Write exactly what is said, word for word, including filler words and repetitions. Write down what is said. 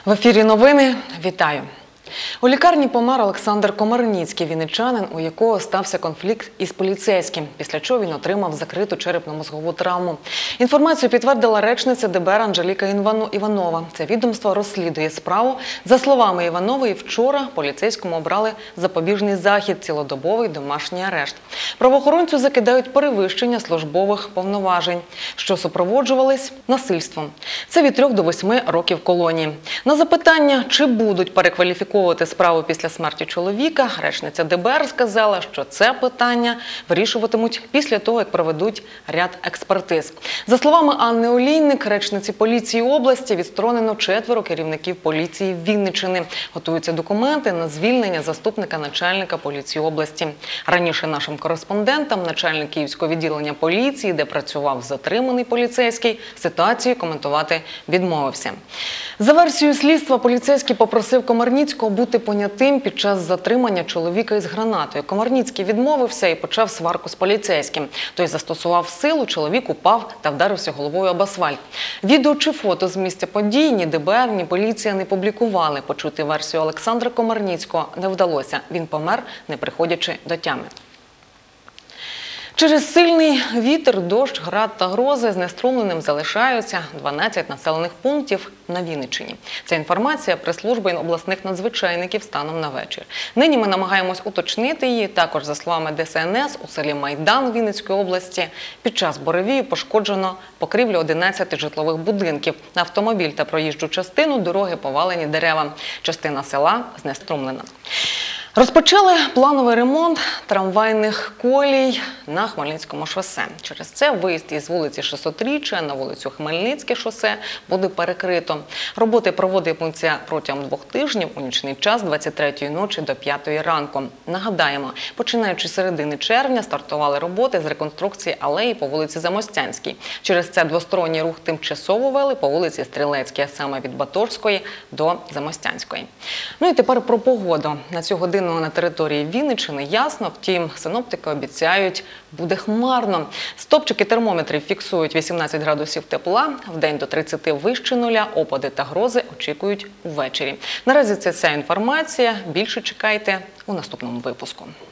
В ефірі новини. Вітаю! У лікарні помер Олександр Комарницький, вінничанин, у якого стався конфлікт із поліцейським, після чого він отримав закриту черепно-мозгову травму. Інформацію підтвердила речниця де бе ер Анжеліка Іванова. Це відомство розслідує справу. За словами Іванової, вчора поліцейському обрали запобіжний захід – цілодобовий домашній арешт. Правоохоронцю закидають перевищення службових повноважень, що супроводжувались насильством. Це від трьох до восьми років колонії. На запитання, чи будуть перекваліфікувати справу після смерті чоловіка, речниця де бе ер сказала, що це питання вирішуватимуть після того, як проведуть ряд експертиз. За словами Анни Олійник, речниці поліції області, відсторонено четверо керівників поліції Вінниччини. Готуються документи на звільнення заступника начальника поліції області. Раніше нашим кореспондентам начальник Київського відділення поліції, де працював затриманий поліцейський, ситуацію коментувати відмовився. За версією слідства, поліцейський попросив Комарницького бути понятим під час затримання чоловіка із гранатою. Комарницький відмовився і почав сварку з поліцейським. Той застосував силу, чоловік упав та вдарився головою об асфальт. Відео чи фото з місця подій ні де бе ер, ні поліція не публікували. Почути версію Олександра Комарницького не вдалося. Він помер, не приходячи до тями. Через сильний вітер, дощ, град та грози знеструмленим залишаються дванадцять населених пунктів на Вінниччині. Це інформація прес-служби обласних надзвичайників станом на вечір. Нині ми намагаємось уточнити її. Також, за словами де ес ен ес, у селі Майдан Вінницької області під час буревію пошкоджено покрівлю одинадцяти житлових будинків. На автомобіль та проїжджу частину дороги повалені дерева. Частина села знеструмлена. Розпочали плановий ремонт трамвайних колій на Хмельницькому шосе. Через це виїзд із вулиці шестисотріччя на вулицю Хмельницьке шосе буде перекрито. Роботи проводитимуться протягом двох тижнів у нічний час з двадцять третьої ночі до п'ятої ранку. Нагадаємо, починаючи з середини червня стартували роботи з реконструкції алеї по вулиці Замостянській. Через це двосторонній рух тимчасово вели по вулиці Стрілецькій, а саме від Баторської до Замостянської. Ну і тепер про погоду. На цю годину на території Вінниччини ясно, втім, синоптики обіцяють, буде хмарно. Стопчики термометрів фіксують вісімнадцять градусів тепла, вдень до тридцяти вище нуля, опади та грози очікують увечері. Наразі це вся інформація, більше чекайте у наступному випуску.